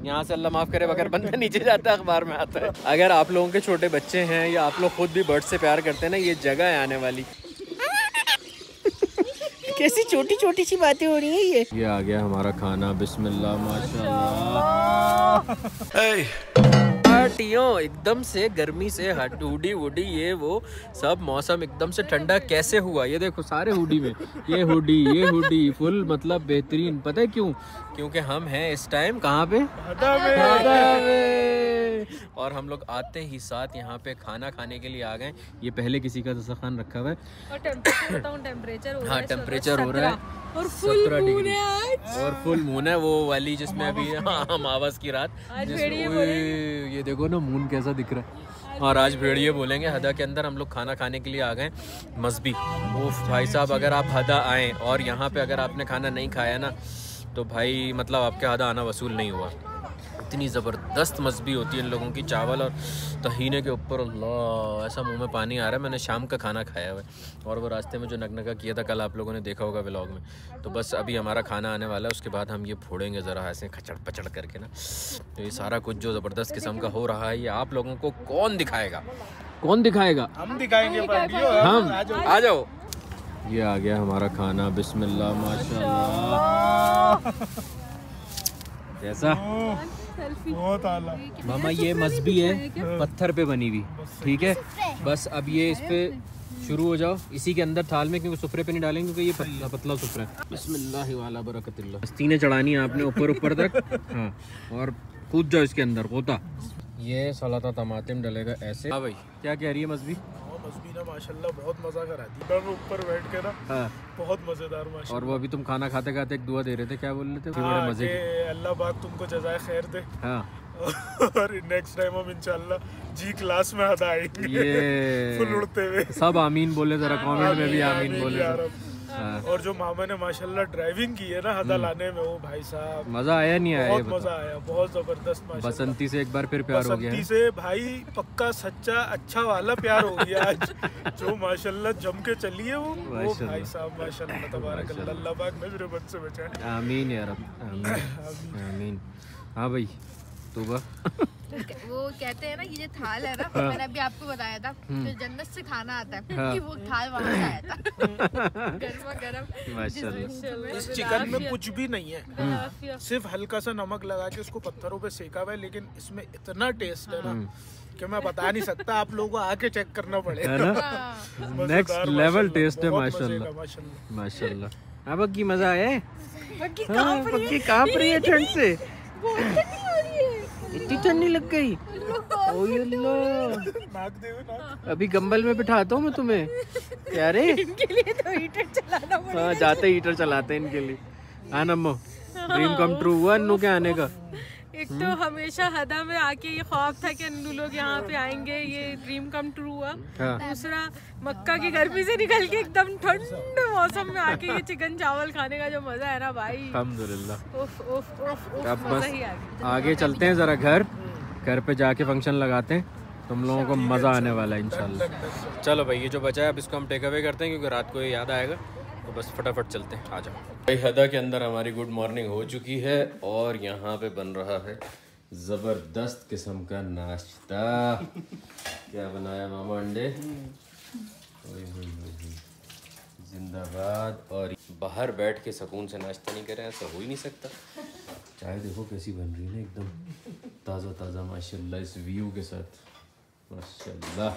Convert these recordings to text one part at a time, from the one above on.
यहाँ से अल्लाह माफ़ करे अगर बंदा नीचे जाता है अखबार में आता है। अगर आप लोगों के छोटे बच्चे हैं या आप लोग खुद भी बर्ड से प्यार करते हैं ना, ये जगह है आने वाली। कैसी छोटी छोटी सी बातें हो रही हैं ये आ गया हमारा खाना, बिस्मिल्लाह माशाल्लाह। टियों एकदम से गर्मी से हट हुडी वुडी ये वो सब मौसम एकदम से ठंडा कैसे हुआ, ये देखो सारे हुडी में, ये हुडी फुल मतलब बेहतरीन। पता है क्यों? क्योंकि हम हैं इस टाइम कहाँ पे, और हम लोग आते ही साथ यहाँ पे खाना खाने के लिए आ गए। ये पहले किसी का दस्तरखान रखा हुआ है और टेम्परेचर हो रहा है, हाँ टेम्परेचर हो रहा है और फुल मून है आज, और फुल मून है वो वाली जिसमें अभी हम आवाज की रात, ये देखो ना मून कैसा दिख रहा है। और आज भेड़िए बोलेंगे। हदा के अंदर हम लोग खाना खाने के लिए आ गए मस्बी। वो भाई साहब अगर आप हदा आएँ और यहाँ पे अगर आपने खाना नहीं खाया ना तो भाई मतलब आपके हदा आना वसूल नहीं हुआ। इतनी ज़बरदस्त मस्बी होती है इन लोगों की, चावल और तहीने के ऊपर, अल्लाह ऐसा मुंह में पानी आ रहा है। मैंने शाम का खाना खाया हुआ है और वो रास्ते में जो नगनगा किया था कल आप लोगों ने देखा होगा व्लॉग में। तो बस अभी हमारा खाना आने वाला है, उसके बाद हम ये फोड़ेंगे ज़रा ऐसे खचड़ पचड़ करके ना। तो ये सारा कुछ जो ज़बरदस्त किस्म का हो रहा है ये आप लोगों को कौन दिखाएगा? कौन दिखाएगा? हम दिखाएंगे। हम आ जाओ। ये आ गया हमारा खाना, बिस्मिल्लाह माशाल्लाह। कैसा बहुत आला मामा? ये मस्बी है पत्थर पे बनी हुई, ठीक है। बस अब ये इस पे शुरू हो जाओ इसी के अंदर थाल में, क्योंकि सुफरे पे नहीं डालेंगे क्योंकि ये पतला पतला सुफरा है। बिस्मिल्लाह वाला बरकतिल्लाह। मस्तीने चढ़ानी है आपने ऊपर ऊपर तक, हाँ, और कूद जाओ इसके अंदर होता। ये सलाता टमाटर डलेगा ऐसे। हाँ भाई क्या कह रही है मस्बी? मस्बी ना माशाल्लाह बहुत मजा कराती है ऊपर बैठ के ना, हाँ बहुत मजेदार माशाल्लाह। और वो अभी तुम खाना खाते खाते एक दुआ दे रहे थे, क्या बोल रहे थे? बड़े मजे की, अल्लाह पाक तुमको जज़ाए खैर दे। हाँ और नेक्स्ट टाइम हम इंशाल्लाह जी क्लास में हदा आएंगे, ये फुल उड़ते हुए। सब आमीन बोले जरा, कमेंट में भी आमीन बोले। हाँ। और जो मामा ने माशाल्लाह ड्राइविंग की है ना हदा लाने में, वो भाई साहब मजा आया नहीं आया? बहुत मजा आया, बहुत जबरदस्त माशाल्लाह। बसंती से एक बार फिर प्यार हो गया है। बसंती से भाई पक्का सच्चा अच्छा वाला प्यार हो गया आज। जो माशाल्लाह जम के चली है वो भाई साहब माशाल्लाह तबारक अल्लाह। अल्लाह पाक मेरे बद से बचाए, आमीन या रब, आमीन आमीन। हाँ भाई तो वो कहते हैं ना ये थाल है ना, मैंने अभी आपको बताया था जो जन्नत से खाना आता है कि वो थाल वहाँ से आया था, गर्मा गर्म माशाल्लाह। इस चिकन में कुछ भी नहीं है, सिर्फ हल्का सा नमक लगा के उसको पत्थरों पे सेका हुआ है, लेकिन इसमें इतना टेस्ट है ना कि मैं बता नहीं सकता। आप लोगों को आके चेक करना पड़ेगा। नेक्स्ट लेवल टेस्ट है माशाल्लाह माशाल्लाह। अब की मजा आया है? पक्की कांप रही है ठंड से, इतनी ठंडी लग गई। अभी कंबल में बिठाता हूँ मैं तुम्हें, प्यारे। इनके लिए तो हीटर चलाना पड़ेगा। हाँ जाते हीटर चलाते हैं इनके लिए। हाँ नम्मो, ड्रीम कम ट्रू हुआ अन्नू के आने का। एक तो हमेशा हदा में आके ये ख्वाब था कि अन्नू लोग यहाँ पे आएंगे, ये ड्रीम कम ट्रू हुआ। हाँ। दूसरा मक्का की गर्मी से निकल के एकदम ठंडे मौसम में आके ये चिकन चावल खाने का जो मजा है ना भाई, अल्हम्दुलिल्लाह। अब बस आगे चलते हैं जरा घर पे जाके फंक्शन लगाते हैं, तुम लोगों को मज़ा आने वाला है इंशाल्लाह। चलो भाई ये जो बचा है अब इसको हम टेक अवे करते हैं क्योंकि रात को ये याद आएगा, तो बस फटाफट चलते हैं। आ जाओ भाई। हदा के अंदर हमारी गुड मॉर्निंग हो चुकी है और यहाँ पे बन रहा है ज़बरदस्त किस्म का नाश्ता। क्या बनाया मामा? अंडे जिंदाबाद। और बाहर बैठ के सुकून से नाश्ता नहीं करें ऐसा हो ही नहीं सकता। चाय देखो कैसी बन रही है ना, एकदम ताज़ा ताज़ा माशाल्लाह, इस व्यू के साथ माशाल्लाह।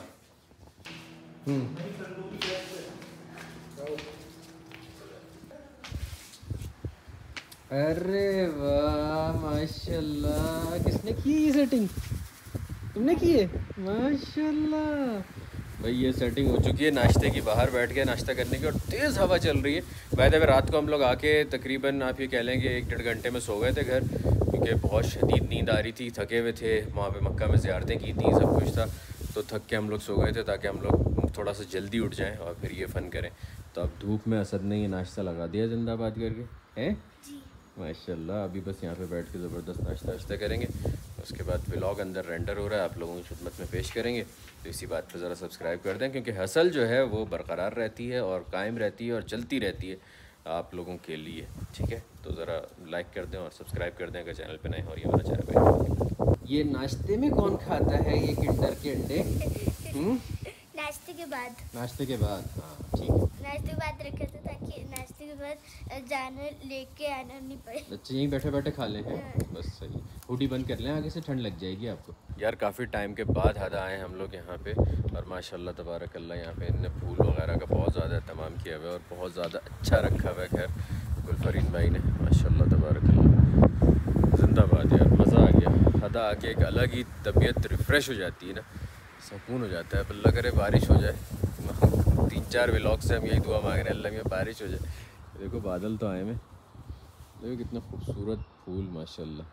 अरे वाह माशाल्लाह, किसने की ये सेटिंग? तुमने की है? माशाल्लाह भाई ये सेटिंग हो चुकी है नाश्ते की, बाहर बैठ के नाश्ता करने की, और तेज़ हवा चल रही है। वैसे रात को हम लोग आके तकरीबन आप ये कह लें कि 1-1.5 घंटे में सो गए थे घर, क्योंकि बहुत शदीद नींद आ रही थी, थके हुए थे, वहाँ पे मक्का में ज़ियारतें की थी, सब कुछ था, तो थक के हम लोग सो गए थे ताकि हम लोग थोड़ा सा जल्दी उठ जाएँ और फिर ये फ़न करें। तो अब धूप में असद ने ये नाश्ता लगा दिया जिंदाबाद करके, हैं माशाल्लाह। अभी बस यहाँ पे बैठ के ज़बरदस्त नाश्ता करेंगे, उसके बाद व्लॉग अंदर रेंडर हो रहा है, आप लोगों की खिदमत में पेश करेंगे। तो इसी बात पे ज़रा सब्सक्राइब कर दें, क्योंकि हसल जो है वो बरकरार रहती है और कायम रहती है और चलती रहती है आप लोगों के लिए, ठीक है। तो ज़रा लाइक कर दें और सब्सक्राइब कर दें अगर चैनल पे नए हो और ये वाला चैनल पे ये नाश्ते में कौन खाता है ये किंडर के अंडे? नाश्ते के बाद। नाश्ते के बाद, हाँ ठीक है। नाश्ते के बाद रखे थे ताकि नाश्ते के बाद जाने लेके आना नहीं पड़े। अच्छा यहीं बैठे बैठे खा लें हैं, बस सही। हुडी बंद कर लें, आगे से ठंड लग जाएगी आपको। यार काफ़ी टाइम के बाद हदा आए हम लोग यहाँ पे, और माशाल्लाह तबारक अल्लाह यहाँ पे इनने फूल वगैरह का बहुत ज़्यादा अहतमाम किया हुआ है और बहुत ज़्यादा अच्छा रखा हुआ है। खैर गुलफरीन भाई ने माशाल्लाह तबारक अल्लाह, जिंदाबाद यार, मज़ा आ गया। हदा आके एक अलग ही तबीयत रिफ़्रेश हो जाती है ना, सुकून हो जाता है। अब अल्लाह करे बारिश हो जाए, 3-4 व्लॉग से हम यही दुआ मांग रहे हैं अल्लाह में बारिश हो जाए। देखो बादल तो आए में, देखो कितना खूबसूरत फूल माशाल्लाह,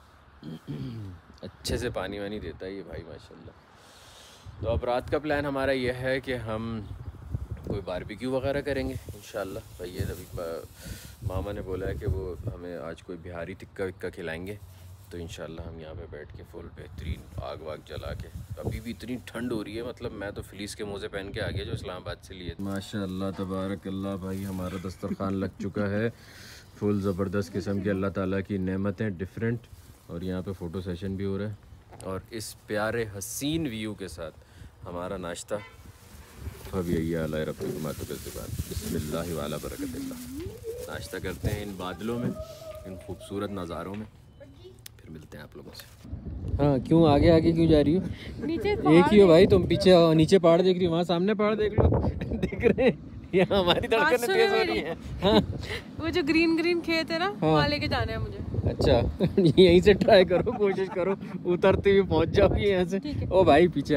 अच्छे से पानी वानी देता है ये भाई माशाल्लाह। तो अब रात का प्लान हमारा यह है कि हम कोई बारबेक्यू वगैरह करेंगे इंशाल्लाह। भाई ये अभी मामा ने बोला है कि वो हमें आज कोई बिहारी टिक्का विक्का खिलाएंगे, तो इंशाल्लाह हम यहाँ पे बैठ के फुल बेहतरीन आग वाग जला के। अभी भी इतनी ठंड हो रही है, मतलब मैं तो फ्लीस के मोज़े पहन के आ गया जो इस्लामाबाद से लिए। माशाल्लाह तबारक अल्लाह भाई, हमारा दस्तरखान लग चुका है, फुल ज़बरदस्त किस्म की अल्लाह ताला की नेमतें डिफरेंट, और यहाँ पे फ़ोटो सेशन भी हो रहा है, और इस प्यारे हसीन व्यू के साथ हमारा नाश्ता। अब यही आला रब्बी मातो के ज़ुबान, बिस्मिल्लाह वाला बरकतिल्लाह। नाश्ता करते हैं इन बादलों में, इन खूबसूरत नज़ारों में, फिर मिलते हैं आप लोगों से। हाँ क्यों आगे आगे क्यों जा रही हो? नीचे एक ही हो भाई तुम, पीछे नीचे पहाड़ देख रही हो, वहाँ सामने पहाड़ देख लो दिख रहे हैं, यहाँ हमारी धड़कन तेज हो रही है। हाँ वो जो ग्रीन ग्रीन खेत है ना, हाँ। वहाँ लेके जाना है मुझे। अच्छा यहीं से ट्राई करो, कोशिश करो उतरते हुए पहुंच जाओगी यहाँ से। ओ भाई पीछे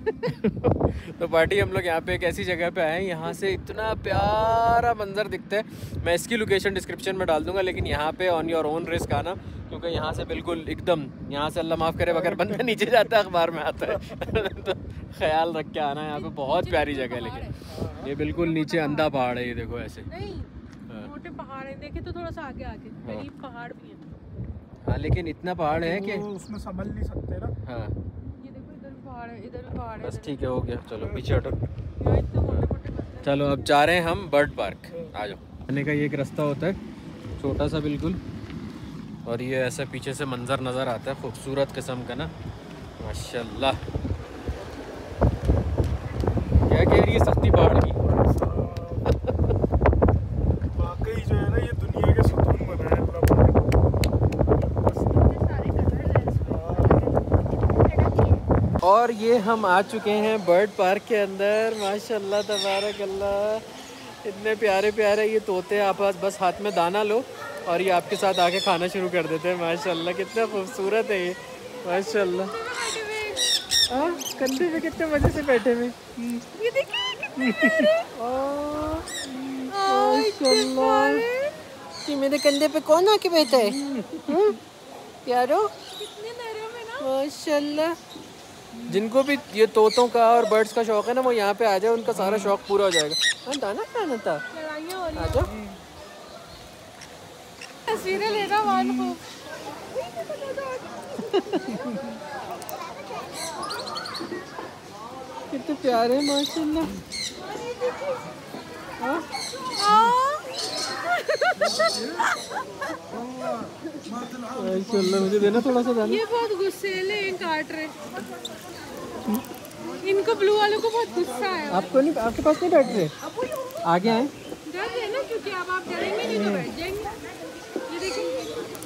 तो पार्टी हम लोग यहाँ पे एक ऐसी जगह पे आए हैं, यहाँ से इतना प्यारा मंजर दिखता है। मैं इसकी लोकेशन डिस्क्रिप्शन में डाल दूंगा, लेकिन यहाँ पे ऑन योर ओन रिस्क आना, क्योंकि यहाँ से बिल्कुल एकदम, यहाँ से अल्लाह माफ़ करे अगर बंदा नीचे जाता है अखबार में आता है तो ख्याल रख के आना। यहाँ पे बहुत प्यारी जगह है, लेकिन ये बिल्कुल नीचे अंधा पहाड़ है, ये देखो ऐसे नहीं मोटे पहाड़ है, देखे तो थोड़ा सा आगे आगे करीब पहाड़ भी है। हाँ लेकिन इतना पहाड़ है कि उसमें संभल नहीं सकते ना। हाँ ये देखो इधर भी पहाड़ है, इधर भी पहाड़ है। बस ठीक है, हो गया, चलो पीछे हटो। यहाँ इतने मोटे मोटे पत्थर। चलो अब जा रहे हैं हम बर्ड पार्क, आ जाओ। आने का ये एक रास्ता होता है छोटा सा बिल्कुल, और ये ऐसा पीछे से मंजर नज़र आता है खूबसूरत किस्म का ना, माशाल्लाह। क्या कह रही है सख्ती पहाड़ की? वाकई जो है ना, ये दुनिया के सुकून बनाए और ये हम आ चुके हैं बर्ड पार्क के अंदर, माशाल्लाह तबारक अल्लाह। इतने प्यारे प्यारे ये तोते, आप बस हाथ में दाना लो और ये आपके साथ आके खाना शुरू कर देते हैं। माशाल्लाह कितना खूबसूरत है ये, माशाल्लाह। हाँ कंधे पे कितने मजे से बैठे हुए, ये देखिए माशाल्लाह। कि मेरे कंधे पे कौन आके बैठा है प्यारो, कितने नरम है ना माशाल्लाह। जिनको भी ये तोतों का और बर्ड्स का शौक है ना, वो यहाँ पे आ जाए, उनका सारा शौक पूरा हो जाएगा। हाँ दाना खाना था, लड़ाइयाँ हो रही आ जाओ। तस्वीरें ले रहा मान को। कितने प्यारे हैं माशाल्लाह। माशाल्लाह, मुझे देना थोड़ा सा दाना। ये बहुत गुस्सेले हैं, काट रहे। इनको ब्लू वालों को बहुत गुस्सा है। आपको नहीं, आपके पास नहीं बैठ रहे, आगे आए। डर रहे ना, क्योंकि अब आप डरेंगे नहीं तो बैठ जाएंगे। ये देखिए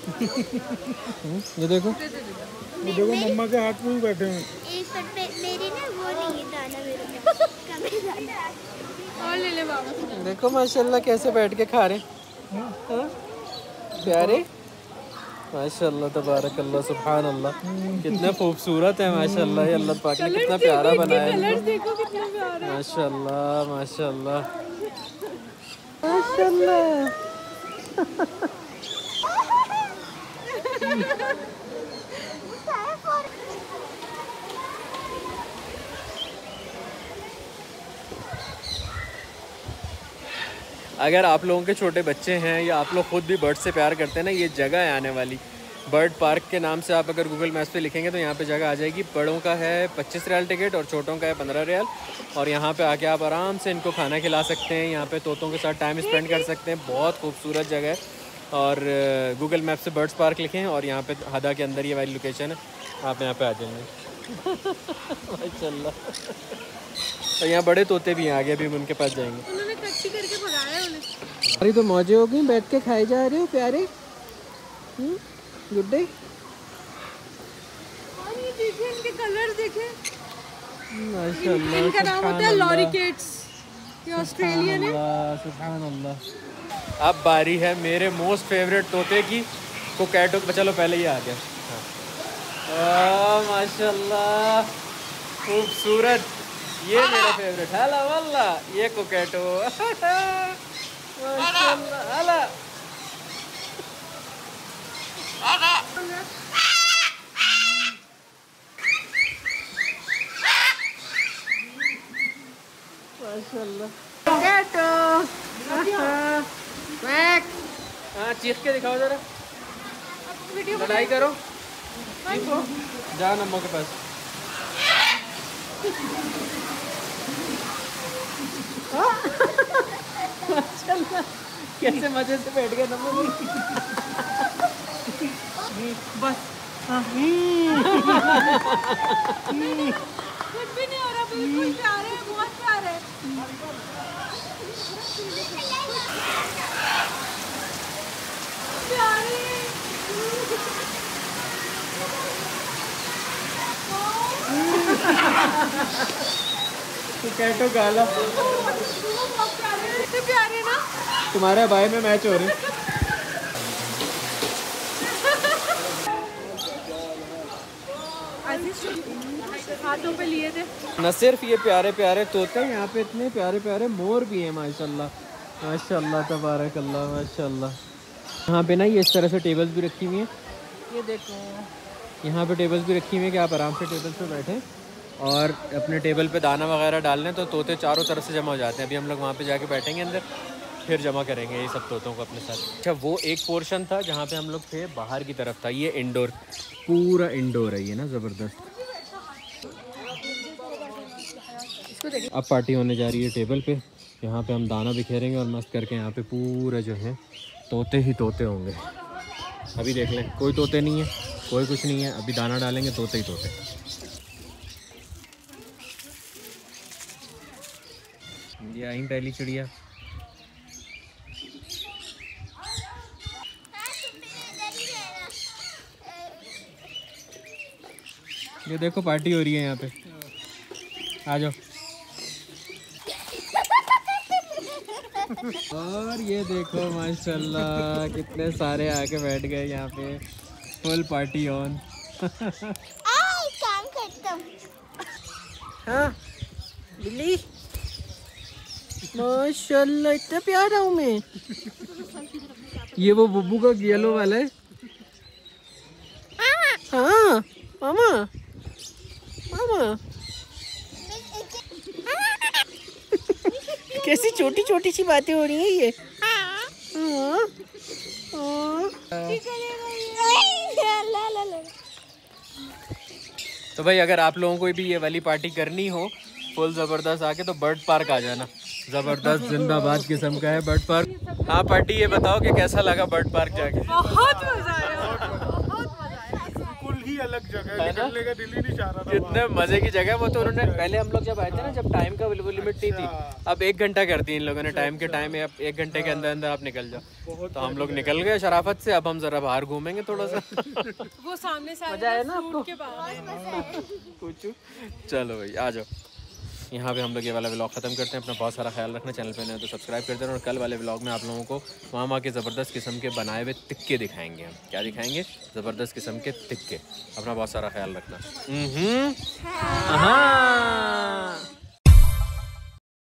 ये देखो, ये देखो मम्मा के हाथ में भी बैठे हैं। एक पर मेरी ना वो नहीं है दाना, मेरे को कम है दाना। और ले ले बाबा से। देखो माशाल्लाह कैसे बैठ के खा रहे हैं। हाँ? प्यारे माशाल्लाह तबारक अल्लाह सुभान अल्लाह, कितने खूबसूरत है माशाल्लाह। ये अल्लाह पाक ने कितना प्यारा बनाया है कलर इनको। देखो कितना प्यारा है। माशाल्लाह माशाल्लाह माशाल्लाह। अगर आप लोगों के छोटे बच्चे हैं या आप लोग खुद भी बर्ड से प्यार करते हैं ना, ये जगह है आने वाली। बर्ड पार्क के नाम से आप अगर गूगल मैप्स पे लिखेंगे तो यहाँ पे जगह आ जाएगी। बड़ों का है 25 रियाल टिकट और छोटों का है 15 रियाल। और यहाँ पे आके आप आराम से इनको खाना खिला सकते हैं, यहाँ पे तोतों के साथ टाइम स्पेंड कर सकते हैं। बहुत खूबसूरत जगह है। और गूगल मैप से बर्ड्स पार्क लिखें और यहाँ पे हदा के अंदर ये वाली लोकेशन है, आप यहाँ पे आ जाएंगे। माशाल्लाह। और यहाँ बड़े तोते भी हैं आगे, अभी उनके पास जाएंगे। उन्होंने कच्ची करके भगाया उन्हें। अरे तो मौजे हो गई, बैठ के खाए जा रहे हो प्यारे। Good day. और ये देखिए इनके कलर देखे। माशाल्लाह। इनका नाम होता है लॉरिकेट्स। ये ऑस्ट्रेलियन है। सुभान अल्लाह। अब बारी है मेरे मोस्ट फेवरेट तोते की, कोकैटो। चलो पहले ही आ गया। हाँ। माशाल्लाह खूबसूरत, ये मेरा फेवरेट। हला वल्ला, ये कोकैटो। माशाल्लाह। हला माशाल्लाह। कोकैटो। हाँ चीख के दिखाओ जरा, लड़ाई करो, चीखो, जाओ नम्मो के पास। माशाल्लाह कैसे मजे से बैठ गए नम्मो। बस कुछ भी नहीं हो रहा, बिल्कुल प्यारे हैं, बहुत प्यारे हैं। प्यारे। कोकैटो गाला। कितने प्यारे ना। तुम्हारे भाई में मैच हो रही। हाथों पे लिए थे। न सिर्फ ये प्यारे प्यारे तोते, यहाँ पे इतने प्यारे प्यारे मोर भी हैं। माशाल्लाह माशाल्लाह तबारक अल्लाह माशाल्लाह। यहाँ पे ना ये इस तरह से टेबल्स भी रखी हुई हैं, ये देखो यहाँ पे टेबल्स भी रखी हुई हैं कि आप आराम से टेबल पे बैठें और अपने टेबल पे दाना वगैरह डाल लें तो तोते चारों तरफ से जमा हो जाते हैं। अभी हम लोग वहाँ पे जाके बैठेंगे अंदर, फिर जमा करेंगे ये सब तोतों को अपने साथ। अच्छा वो एक पोर्शन था जहाँ पे हम लोग थे, बाहर की तरफ था। ये इंडोर, पूरा इंडोर है ये ना, ज़बरदस्त। अब पार्टी होने जा रही है टेबल पे, यहाँ पे हम दाना बिखेरेंगे और मस्त करके यहाँ पे पूरा जो है तोते ही तोते होंगे। अभी देख लें, कोई तोते नहीं है, कोई कुछ नहीं है। अभी दाना डालेंगे, तोते ही तोते। ये आई पहली चिड़िया। ये देखो पार्टी हो रही है यहाँ पे, आ जाओ। और ये देखो माशाल्लाह कितने सारे आके बैठ गए यहाँ पे, फुल पार्टी ऑन। काम करता हूँ। हाँ बिल्ली माशाल्लाह इतना प्यारा हूँ मैं। ये वो बुब्बू का येलो वाला है। हाँ मामा मामा कैसी छोटी छोटी सी बातें हो रही हैं ये। तो भाई अगर आप लोगों को भी ये वाली पार्टी करनी हो फुल ज़बरदस्त आके, तो बर्ड पार्क आ जाना। ज़बरदस्त जिंदाबाद किस्म का है बर्ड पार्क। हाँ पार्टी ये बताओ कि कैसा लगा बर्ड पार्क जाके? बहुत मजा आया, बिल्कुल ही अलग जगह है, निकलने का दिल ही नहीं चाह रहा था। कितने मजे की जगह वो तो उन्होंने पहले हम लोग जब आए थे ना, जब टाइम का बिल्कुल लिमिट नहीं थी, अब 1 घंटा कर दी इन लोगों ने टाइम के टाइम। अब 1 घंटे के अंदर अंदर आप निकल जाओ। तो हम लोग निकल गए शराफत से। अब हम जरा बाहर घूमेंगे थोड़ा सा। वो सामने से मजा आया ना आपको? के बाहर पूछू। चलो भाई आ जाओ। यहाँ पे हम लोग ये वाला व्लॉग ख़त्म करते हैं। अपना बहुत सारा ख्याल रखना, चैनल पे नए तो सब्सक्राइब कर देना। और कल वाले व्लॉग में आप लोगों को मामा के ज़बरदस्त किस्म के बनाए हुए टिक्के दिखाएंगे। हम क्या दिखाएंगे? ज़बरदस्त किस्म के टिक्के। अपना बहुत सारा ख्याल रखना। हाँ।